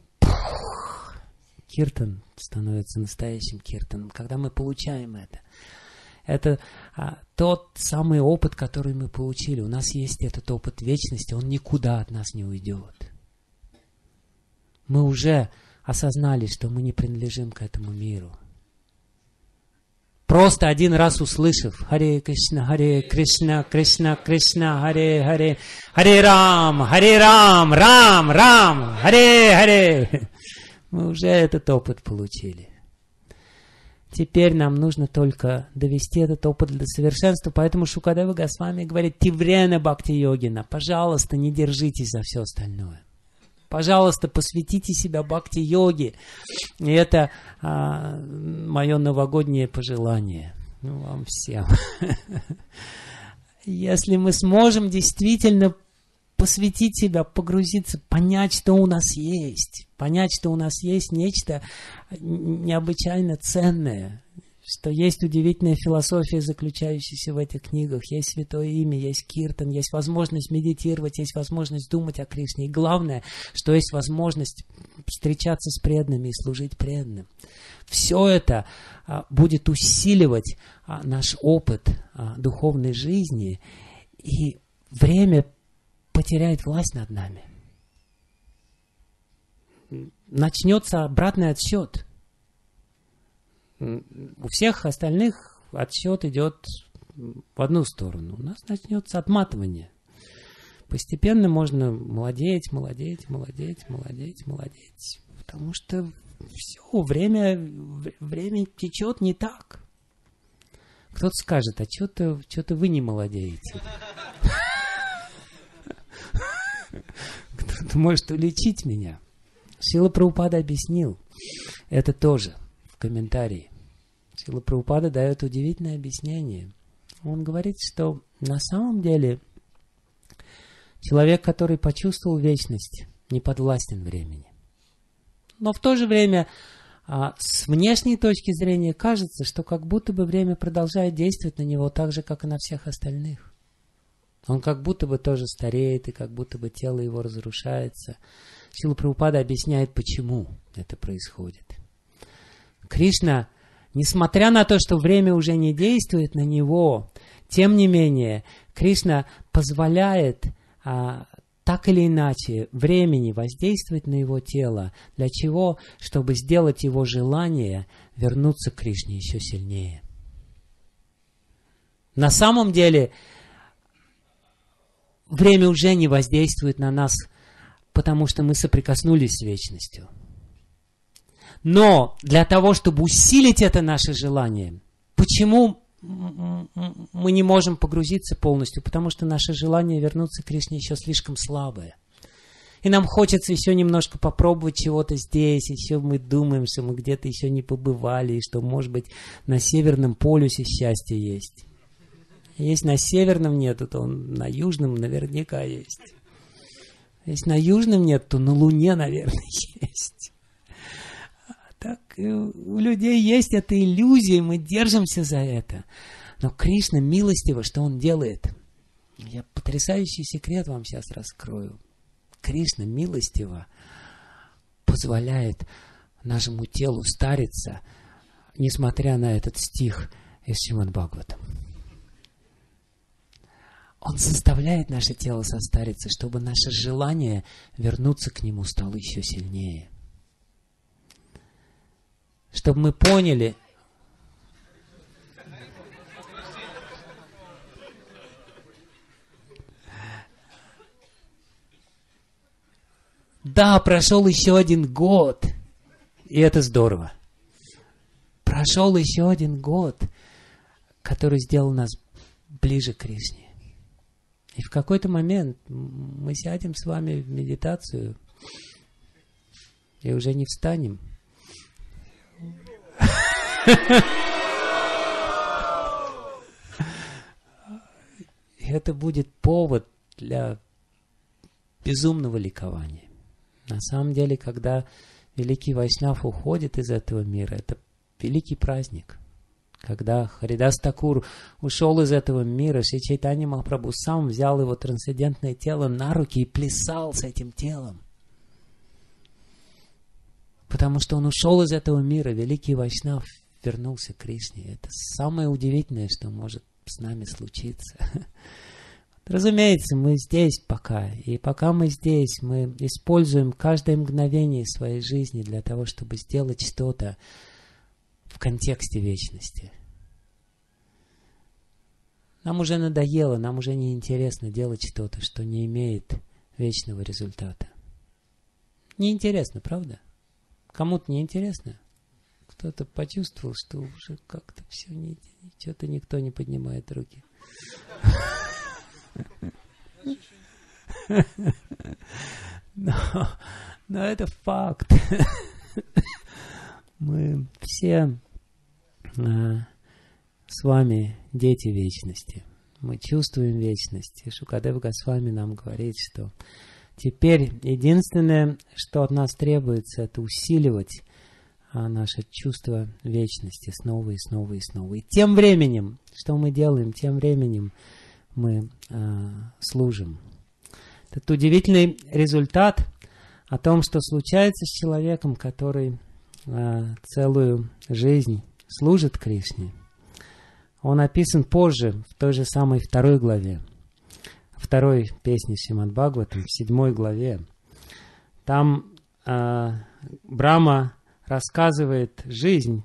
Speaker 1: киртан становится настоящим киртаном, когда мы получаем это. Это тот самый опыт, который мы получили. У нас есть этот опыт вечности, он никуда от нас не уйдет. Мы уже осознали, что мы не принадлежим к этому миру. Просто один раз услышав Харе Кришна, Кришна, Кришна, Харе Рам, Рам, Рам, Харе. Мы уже этот опыт получили. Теперь нам нужно только довести этот опыт до совершенства. Поэтому Шукадева Госвами говорит: Тиврена Бхакти-йогина, пожалуйста, не держитесь за все остальное. Пожалуйста, посвятите себя бхакти-йоге. И это мое новогоднее пожелание вам всем. Если мы сможем действительно посвятить себя, погрузиться, понять, что у нас есть. Понять, что у нас есть нечто необычайно ценное. Что есть удивительная философия, заключающаяся в этих книгах. Есть святое имя, есть киртан, есть возможность медитировать, есть возможность думать о Кришне. И главное, что есть возможность встречаться с преданными и служить преданным. Все это будет усиливать наш опыт духовной жизни, и время потеряет власть над нами. Начнется обратный отсчет. У всех остальных отсчет идет в одну сторону. У нас начнется отматывание. Постепенно можно молодеть. Потому что все, время течет не так. Кто-то скажет: а что-то вы не молодеете. Кто-то может уличить меня. Шрила Прабхупада объяснил это тоже в комментарии. Шрила Прабхупада дает удивительное объяснение. Он говорит, что на самом деле человек, который почувствовал вечность, не подвластен времени. Но в то же время с внешней точки зрения кажется, что как будто бы время продолжает действовать на него так же, как и на всех остальных. Он как будто бы тоже стареет, и как будто бы тело его разрушается. Шрила Прабхупада объясняет, почему это происходит. Кришна, несмотря на то, что время уже не действует на него, тем не менее, Кришна позволяет так или иначе времени воздействовать на его тело. Для чего? Чтобы сделать его желание вернуться к Кришне еще сильнее. На самом деле, время уже не воздействует на нас, потому что мы соприкоснулись с вечностью. Но для того, чтобы усилить это наше желание, почему мы не можем погрузиться полностью? Потому что наше желание вернуться к Кришне еще слишком слабое. И нам хочется еще немножко попробовать чего-то здесь, еще мы думаем, что мы где-то еще не побывали, и что, может быть, на Северном полюсе счастье есть. Если на Северном нету, то на Южном наверняка есть. Если на Южном нет, то на Луне, наверное, есть. Так, у людей есть эта иллюзия, мы держимся за это. Но Кришна милостиво, что Он делает? Я потрясающий секрет вам сейчас раскрою. Кришна милостиво позволяет нашему телу стариться, несмотря на этот стих из Шримад-Бхагаватам. Он заставляет наше тело состариться, чтобы наше желание вернуться к Нему стало еще сильнее. Чтобы мы поняли, да, прошел еще один год, и это здорово. Прошел еще один год, который сделал нас ближе к Кришне. И в какой-то момент мы сядем с вами в медитацию и уже не встанем. И это будет повод для безумного ликования. На самом деле, когда великий Вайшнав уходит из этого мира, это великий праздник. Когда Харидас Такур ушел из этого мира, Шри Чайтанья Махапрабху сам взял его трансцендентное тело на руки и плясал с этим телом. Потому что он ушел из этого мира, великий Вайшнав вернулся к Кришне. Это самое удивительное, что может с нами случиться. Разумеется, мы здесь пока. И пока мы здесь, мы используем каждое мгновение своей жизни для того, чтобы сделать что-то в контексте вечности. Нам уже надоело, нам уже неинтересно делать что-то, что не имеет вечного результата. Неинтересно, правда? Кому-то неинтересно. Кто-то почувствовал, что уже как-то все, что-то никто не поднимает руки. Но это факт. Мы все с вами дети вечности. Мы чувствуем вечность. И Шукадев Госвами нам говорит, что теперь единственное, что от нас требуется, это усиливать наше чувство вечности снова и снова и снова. И тем временем, что мы делаем, тем временем мы служим. Этот удивительный результат о том, что случается с человеком, который целую жизнь служит Кришне, он описан позже, в той же самой 2 главе, 2 песни Шримад Бхагаватам, в 7 главе. Там Брахма рассказывает жизнь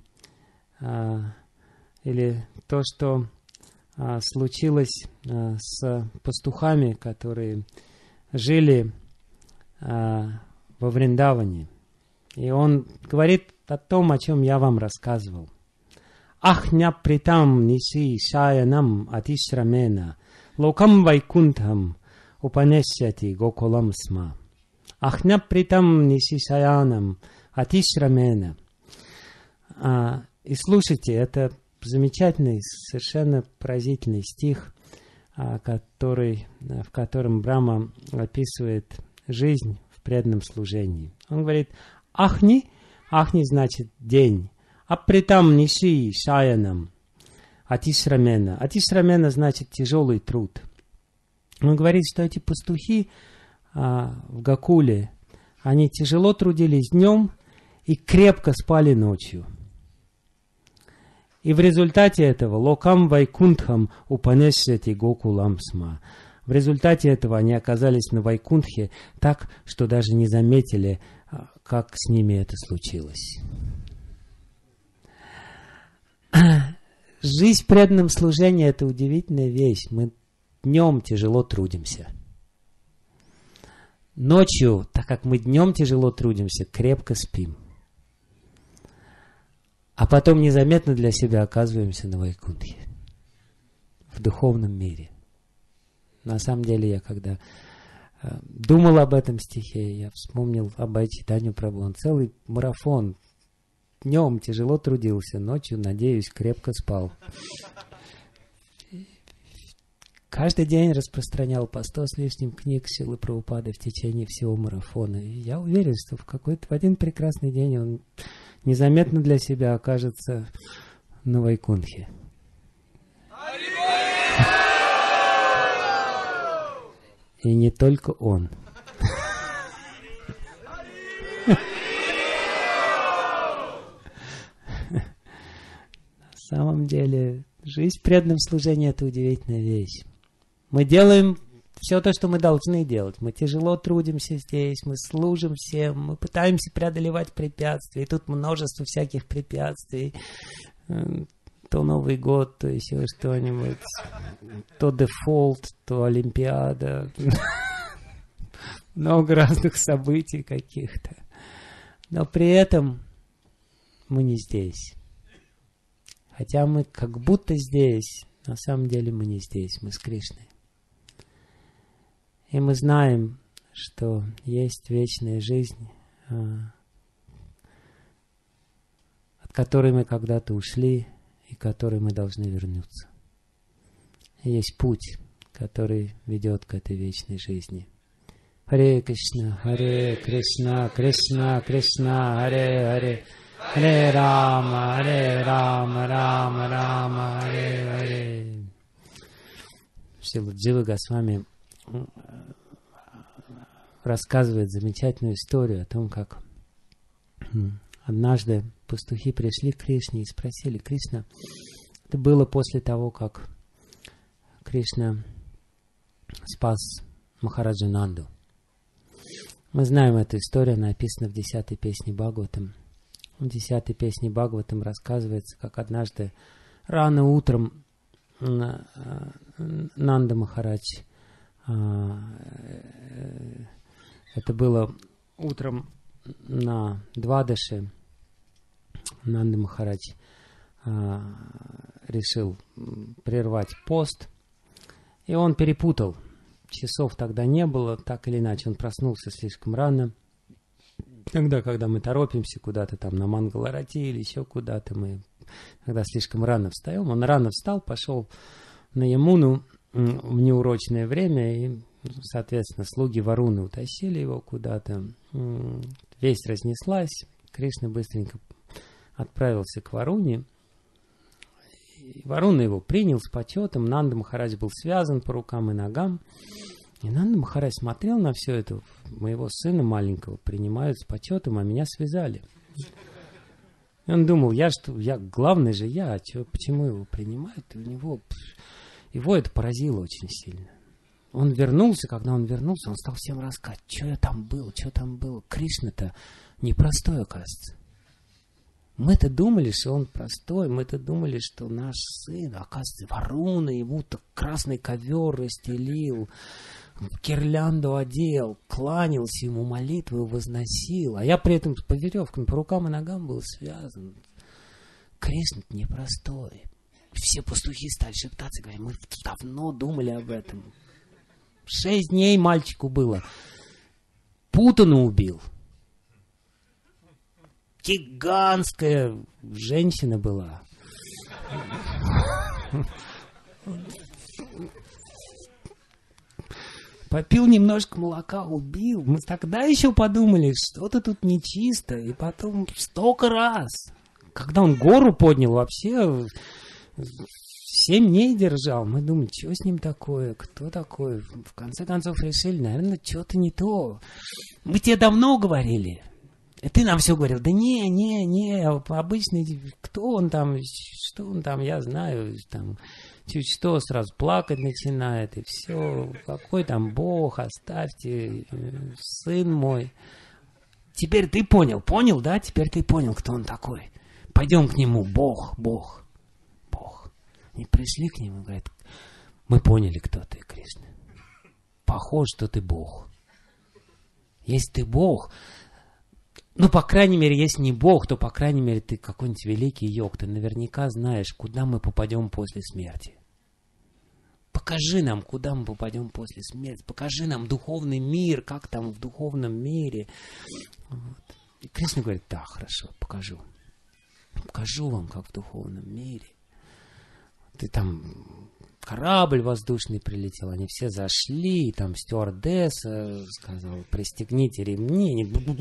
Speaker 1: или то, что случилось с пастухами, которые жили во Вриндаване. И он говорит о том, о чем я вам рассказывал. Ахня притам ниси шаянам атишрамена локам вайкунтхам упанесяти гокулам сма. Ахня притам ниси шаянам атишрамена. И слушайте, это замечательный, совершенно поразительный стих, в котором Брахма описывает жизнь в преданном служении. Он говорит: Ахни, Ахни значит день, а притам ниши шаянам атишрамена. Атишрамена значит тяжелый труд. Он говорит, что эти пастухи в Гокуле, они тяжело трудились днем и крепко спали ночью. И в результате этого локам вайкунтхам упанешети гокулам сма. В результате этого они оказались на Вайкунтхе так, что даже не заметили, как с ними это случилось. Жизнь в преданном служении – это удивительная вещь. Мы днем тяжело трудимся. Ночью, так как мы днем тяжело трудимся, крепко спим. А потом незаметно для себя оказываемся на Вайкунтхе, в духовном мире. На самом деле, я когда думал об этом стихе, я вспомнил об Чайтанья Прабху. Он целый марафон. Днем тяжело трудился, ночью, надеюсь, крепко спал. Каждый день распространял по 100 с лишним книг Шрилы Прабхупады в течение всего марафона. И я уверен, что в один прекрасный день он незаметно для себя окажется на Вайкунтхе. И не только он. На самом деле, жизнь в преданном служении – это удивительная вещь. Мы делаем все то, что мы должны делать. Мы тяжело трудимся здесь, мы служим всем, мы пытаемся преодолевать препятствия. И тут множество всяких препятствий. То Новый год, то еще что-нибудь. То дефолт, то Олимпиада. Много разных событий каких-то. Но при этом мы не здесь. Хотя мы как будто здесь, на самом деле мы не здесь, мы с Кришной. И мы знаем, что есть вечная жизнь, от которой мы когда-то ушли и к которой мы должны вернуться. И есть путь, который ведет к этой вечной жизни. Харе Кришна, Кришна, Кришна, Харе Харе, Харе Рама, Рама, Рама, Харе Харе. Шрила Джива Госвами рассказывает замечательную историю о том, как однажды пастухи пришли к Кришне и спросили: Кришна, это было после того, как Кришна спас Махараджа Нанду. Мы знаем эту историю, она описана в 10-й песне Бхагаватам. В 10-й песне Бхагаватам рассказывается, как однажды рано утром Нанда Махарадж. Это было утром на Двадаши. Нанда Махарадж решил прервать пост. И он перепутал. Часов тогда не было, так или иначе. Он проснулся слишком рано. Тогда, когда мы торопимся куда-то там на Мангаларати или еще куда-то, мы когда слишком рано встаем. Он рано встал, пошел на Ямуну в неурочное время, и, соответственно, слуги Варуны утащили его куда-то. Весть разнеслась. Кришна быстренько отправился к Варуне. И Варуна его принял с почетом. Нанда Махарадж был связан по рукам и ногам. И Нанда Махарадж смотрел на все это. Моего сына маленького принимают с почетом, а меня связали. И он думал, главный же я, почему его принимают? И его это поразило очень сильно. Он вернулся, когда он вернулся, он стал всем рассказывать, что там было. Кришна-то непростой, оказывается. Мы-то думали, что он простой, мы-то думали, что наш сын, оказывается, Варуна, ему-то красный ковер расстелил, гирлянду одел, кланялся ему, молитву возносил, а я при этом по веревкам, по рукам и ногам был связан. Кришна-то непростой. Все пастухи стали шептаться, говорят, мы давно думали об этом. 6 дней мальчику было. Путану убил. Гигантская женщина была. Попил немножко молока, убил. Мы тогда еще подумали, что-то тут нечисто. И потом столько раз. Когда он гору поднял, вообще 7 дней держал. Мы думали, что с ним такое, кто такой. В конце концов решили, наверное, что-то не то. Мы тебе давно говорили. И ты нам все говорил, да не, обычный, кто он там, что он там, я знаю, там, чуть что, сразу плакать начинает, и все, какой там Бог, оставьте, сын мой. Теперь ты понял, да? Теперь ты понял, кто он такой. Пойдем к нему, Бог. И пришли к нему, говорят, мы поняли, кто ты, Кришна. Похож, что ты Бог. Если ты Бог... Ну, по крайней мере, если не Бог, то, по крайней мере, ты какой-нибудь великий йог. Ты наверняка знаешь, куда мы попадем после смерти. Покажи нам, куда мы попадем после смерти. Покажи нам духовный мир, как там в духовном мире. Вот. И Кришна говорит, да, хорошо, покажу. Покажу вам, как в духовном мире. Ты там... Корабль воздушный прилетел, они все зашли, там стюардесса сказала, пристегните ремни.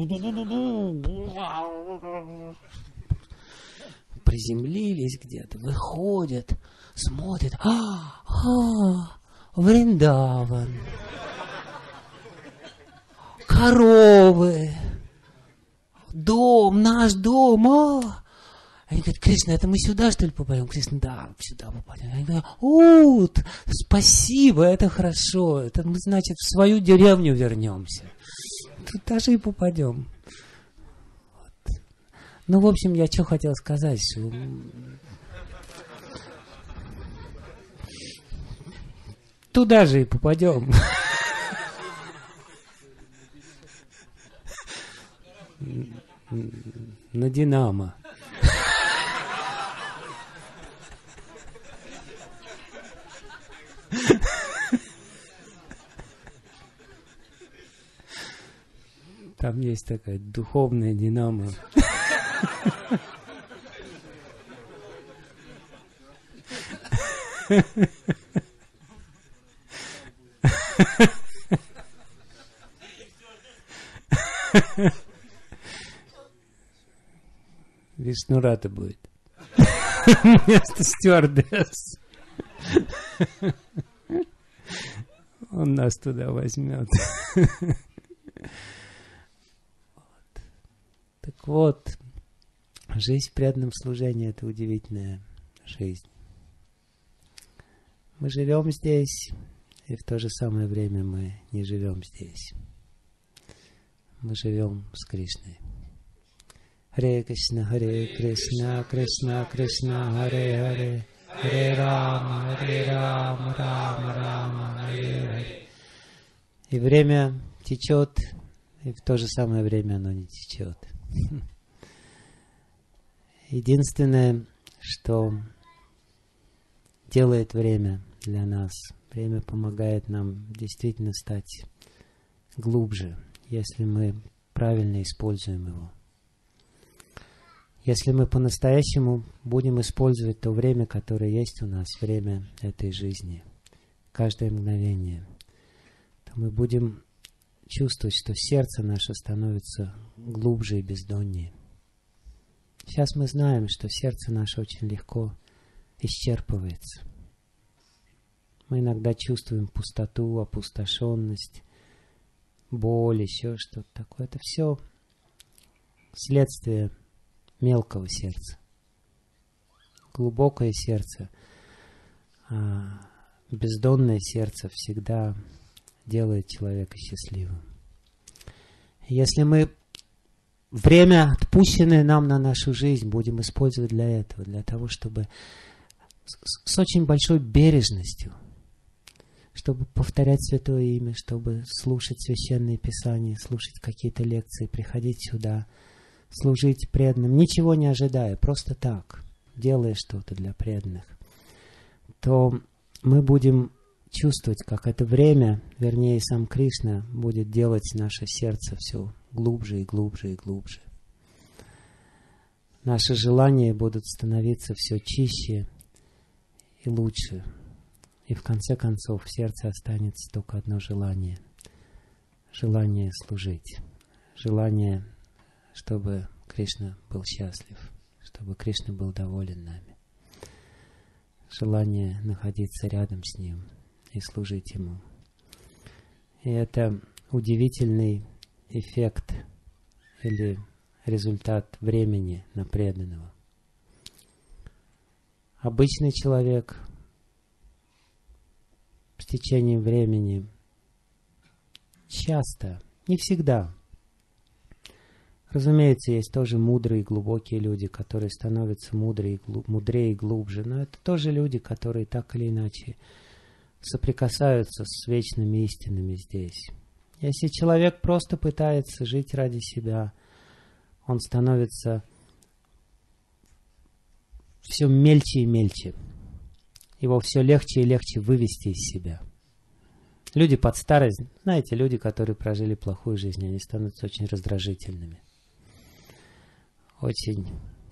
Speaker 1: Приземлились где-то, выходят, смотрят. Вриндаван. Коровы. Дом, наш дом. Они говорят, Кришна, это мы сюда, что ли, попадем? Кришна, да, сюда попадем. Они говорят, спасибо, это хорошо. Это мы, значит, в свою деревню вернемся. Туда же и попадем. Вот. Ну, в общем, я что хотел сказать, что... Туда же и попадем. На Динамо. Там есть такая духовная динамо. Вишнурата будет. Вместо стюардесс. Он нас туда возьмет. Так вот, жизнь в преданном служении — это удивительная жизнь. Мы живем здесь, и в то же самое время мы не живем здесь. Мы живем с Кришной. Харе Кришна, Кришна Кришна, Харе Харе, Харе Рама, Харе Рама, Рама Рама, Харе Харе. И время течет, и в то же самое время оно не течет. Единственное, что делает время для нас, время помогает нам действительно стать глубже, если мы правильно используем его. Если мы по-настоящему будем использовать то время, которое есть у нас, время этой жизни, каждое мгновение, то мы будем чувствовать, что сердце наше становится глубже и бездоннее. Сейчас мы знаем, что сердце наше очень легко исчерпывается. Мы иногда чувствуем пустоту, опустошенность, боль, еще что-то такое. Это все следствие мелкого сердца. Глубокое сердце, бездонное сердце всегда делает человека счастливым. Если мы время, отпущенное нам на нашу жизнь, будем использовать для этого, для того, чтобы с очень большой бережностью, чтобы повторять Святое Имя, чтобы слушать Священные Писания, слушать какие-то лекции, приходить сюда, служить преданным, ничего не ожидая, просто так, делая что-то для преданных, то мы будем чувствовать, как это время, вернее, сам Кришна будет делать наше сердце все глубже и глубже и глубже. Наши желания будут становиться все чище и лучше. И в конце концов в сердце останется только одно желание. Желание служить. Желание, чтобы Кришна был счастлив, чтобы Кришна был доволен нами. Желание находиться рядом с Ним и служить Ему. И это удивительный эффект или результат времени на преданного. Обычный человек с течением времени часто, не всегда. Разумеется, есть тоже мудрые и глубокие люди, которые становятся мудрее и глубже, но это тоже люди, которые так или иначе соприкасаются с вечными истинами здесь. Если человек просто пытается жить ради себя, он становится все мельче и мельче. Его все легче и легче вывести из себя. Люди под старость, знаете, люди, которые прожили плохую жизнь, они становятся очень раздражительными. Очень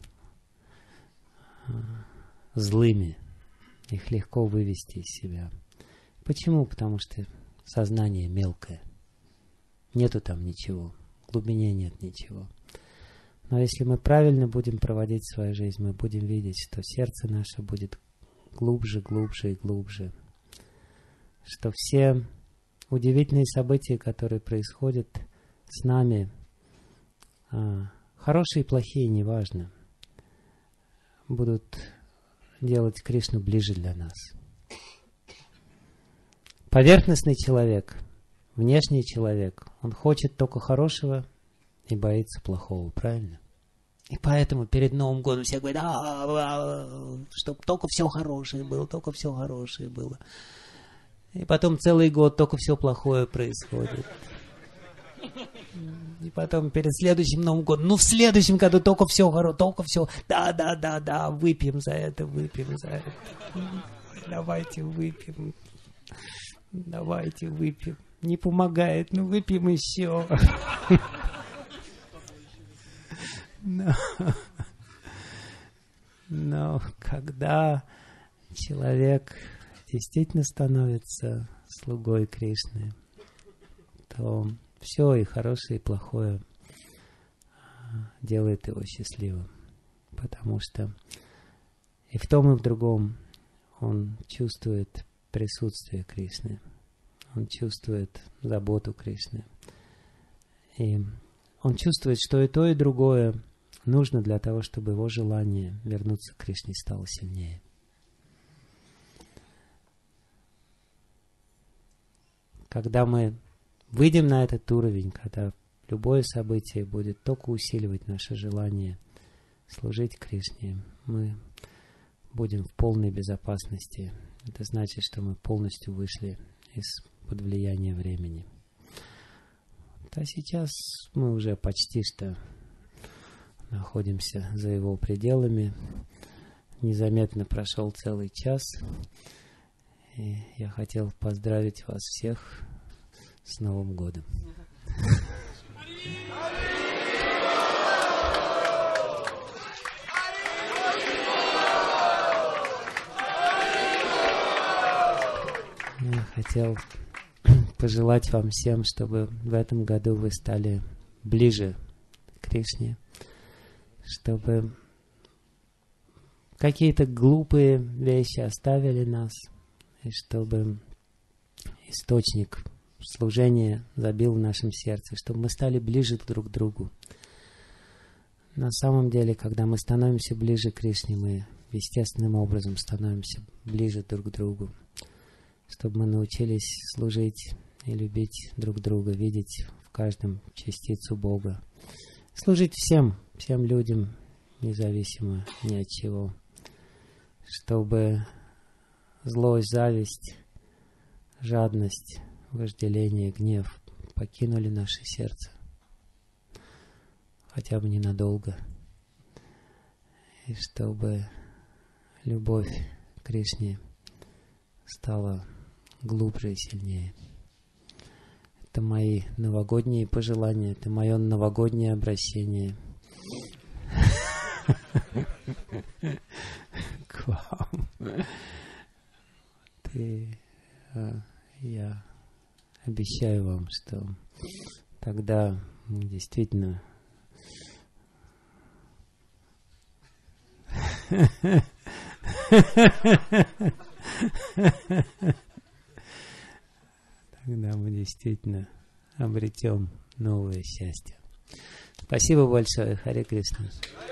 Speaker 1: злыми. Их легко вывести из себя. Почему? Потому что сознание мелкое. Нету там ничего. В глубине нет ничего. Но если мы правильно будем проводить свою жизнь, мы будем видеть, что сердце наше будет глубже, глубже и глубже. Что все удивительные события, которые происходят с нами, хорошие и плохие, неважно, будут делать Кришну ближе для нас. Поверхностный человек, внешний человек, он хочет только хорошего и боится плохого, правильно? И поэтому перед Новым годом все говорят, чтобы только все хорошее было, только все хорошее было. И потом целый год только все плохое происходит. И потом перед следующим Новым годом, в следующем году только все хорошее, только все, да, выпьем за это. Давайте выпьем. Не помогает, выпьем еще. Но когда человек действительно становится слугой Кришны, то все, и хорошее, и плохое, делает его счастливым. Потому что и в том, и в другом он чувствует присутствие Кришны. Он чувствует заботу Кришны. И он чувствует, что и то, и другое нужно для того, чтобы его желание вернуться к Кришне стало сильнее. Когда мы выйдем на этот уровень, когда любое событие будет только усиливать наше желание служить Кришне, мы будем в полной безопасности. Это значит, что мы полностью вышли из-под влияния времени. А сейчас мы уже почти что находимся за его пределами. Незаметно прошел целый час. И я хотел поздравить вас всех с Новым годом. Я хотел пожелать вам всем, чтобы в этом году вы стали ближе к Кришне, чтобы какие-то глупые вещи оставили нас, и чтобы источник служения забил в нашем сердце, чтобы мы стали ближе друг к другу. На самом деле, когда мы становимся ближе к Кришне, мы естественным образом становимся ближе друг к другу, чтобы мы научились служить и любить друг друга, видеть в каждом частицу Бога, служить всем людям, независимо ни от чего, чтобы злость, зависть, жадность, вожделение, гнев покинули наше сердце, хотя бы ненадолго, и чтобы любовь к Кришне стала глубже и сильнее. Это мои новогодние пожелания, это мое новогоднее обращение к вам. Я обещаю вам, что тогда действительно тогда мы действительно обретем новое счастье. Спасибо большое. Харе Кришна.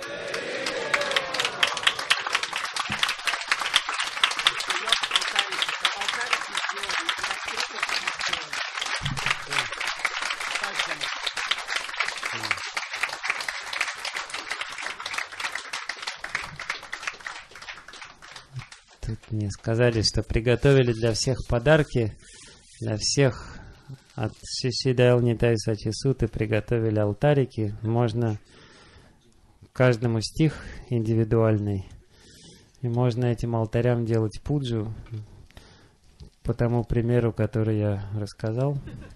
Speaker 1: Тут мне сказали, что приготовили для всех подарки, для всех от Шиши Даял Нитай Сачисуты приготовили алтарики. Можно каждому стих индивидуальный. И можно этим алтарям делать пуджу по тому примеру, который я рассказал.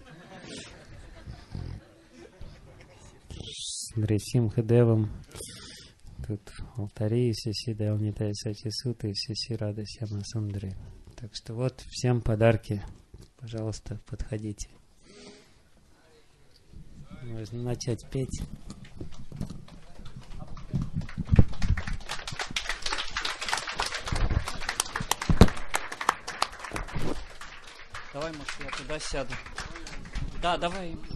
Speaker 1: С Нрисимхадевом. Тут алтари Шиши Даял Нитай Сачисуты и Шиши Рада Сьяма Сундари. Так что вот всем подарки. Пожалуйста, подходите. Можно начать петь.
Speaker 2: Давай, может, я туда сяду. Да, давай.